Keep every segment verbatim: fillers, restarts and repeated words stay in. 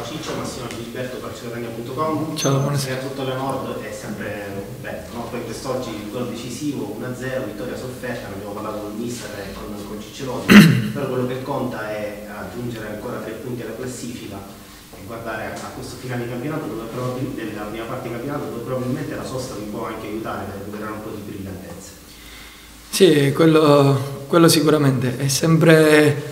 Ciccio, Massimo Gilberto, calciotania punto com. Ciao, buonasera. A tutto le Nord è sempre bello, no? Poi quest'oggi il gol decisivo, uno a zero, vittoria sofferta, ne abbiamo parlato con il mister e con, con Ciccelotti, però quello che conta è aggiungere ancora tre punti alla classifica e guardare a questo finale di campionato, dove probabilmente, della prima parte di campionato, dove probabilmente la sosta vi può anche aiutare per recuperare un po' di brillantezza. Sì, quello, quello sicuramente, è sempre,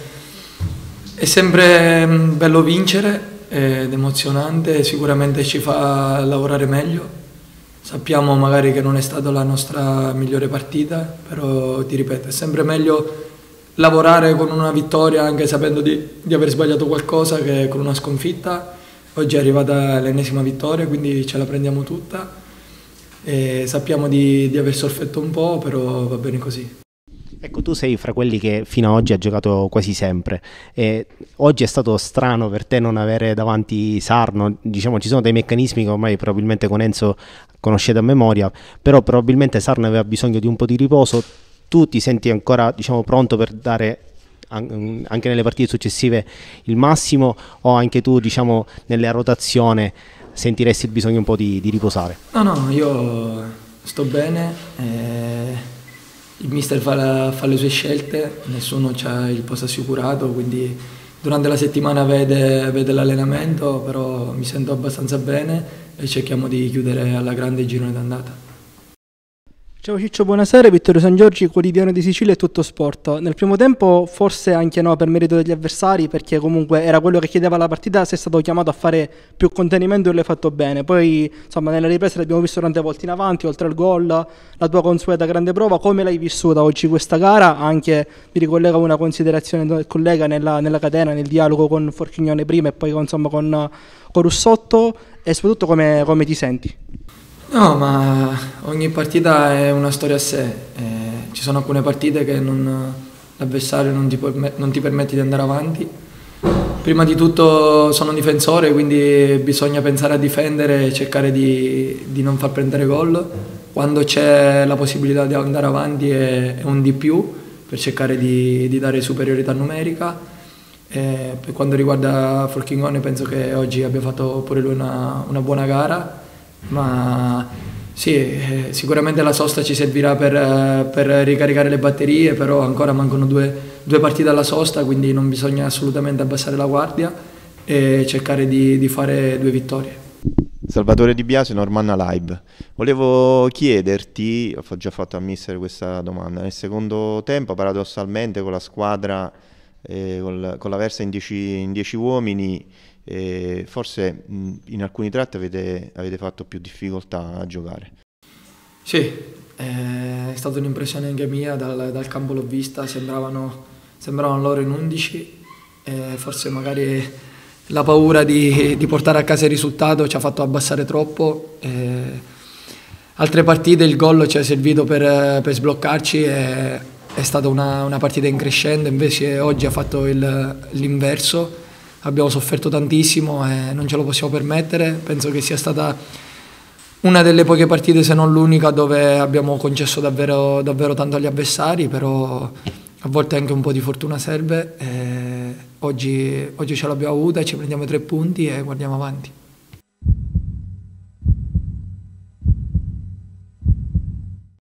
è sempre bello vincere ed emozionante, sicuramente ci fa lavorare meglio. Sappiamo magari che non è stata la nostra migliore partita, però ti ripeto, è sempre meglio lavorare con una vittoria anche sapendo di, di aver sbagliato qualcosa che con una sconfitta. Oggi è arrivata l'ennesima vittoria, quindi ce la prendiamo tutta e sappiamo di, di aver sofferto un po', però va bene così. Ecco, tu sei fra quelli che fino ad oggi ha giocato quasi sempre e oggi è stato strano per te non avere davanti Sarno. Diciamo, ci sono dei meccanismi che ormai probabilmente con Enzo conoscete a memoria, però probabilmente Sarno aveva bisogno di un po' di riposo. Tu ti senti ancora, diciamo, pronto per dare anche nelle partite successive il massimo, o anche tu, diciamo, nella rotazione sentiresti il bisogno un po' di, di riposare? No, no, io sto bene. Eh... Il mister fa, la, fa le sue scelte, nessuno ha il posto assicurato, quindi durante la settimana vede, vede l'allenamento, però mi sento abbastanza bene e cerchiamo di chiudere alla grande il girone d'andata. Ciao Ciccio, buonasera. Vittorio San Giorgi, quotidiano di Sicilia e Tutto Sport. Nel primo tempo forse anche no, per merito degli avversari, perché comunque era quello che chiedeva la partita, sei stato chiamato a fare più contenimento e l'hai fatto bene. Poi insomma nelle riprese l'abbiamo visto tante volte in avanti, oltre al gol, la tua consueta grande prova. Come l'hai vissuta oggi questa gara? Anche mi ricollega una considerazione del collega nella, nella catena, nel dialogo con Forchignone prima e poi con, insomma, con, con Russotto, e soprattutto come, come ti senti? No, ma ogni partita è una storia a sé, eh, ci sono alcune partite che l'avversario non, non ti permette di andare avanti. Prima di tutto sono un difensore, quindi bisogna pensare a difendere e cercare di, di non far prendere gol. Quando c'è la possibilità di andare avanti è, è un di più per cercare di, di dare superiorità numerica. E per quanto riguarda Forchignone penso che oggi abbia fatto pure lui una, una buona gara. Ma sì, eh, sicuramente la sosta ci servirà per, eh, per ricaricare le batterie, però ancora mancano due, due partite alla sosta, quindi non bisogna assolutamente abbassare la guardia e cercare di, di fare due vittorie. Salvatore Di Biasio, Normanna Live. Volevo chiederti, ho già fatto a mister questa domanda, nel secondo tempo paradossalmente con la squadra, eh, col, con la Versa in dieci uomini, e forse mh, in alcuni tratti avete, avete fatto più difficoltà a giocare. Sì, è stata un'impressione anche mia, dal, dal campo l'ho vista, sembravano, sembravano loro in undici, e forse magari la paura di, di portare a casa il risultato ci ha fatto abbassare troppo. E altre partite il gol ci è servito per, per sbloccarci, e è stata una, una partita in crescendo, invece oggi ha fatto l'inverso. Abbiamo sofferto tantissimo e non ce lo possiamo permettere. Penso che sia stata una delle poche partite, se non l'unica, dove abbiamo concesso davvero, davvero tanto agli avversari, però a volte anche un po' di fortuna serve. E oggi, oggi ce l'abbiamo avuta e ci prendiamo i tre punti e guardiamo avanti.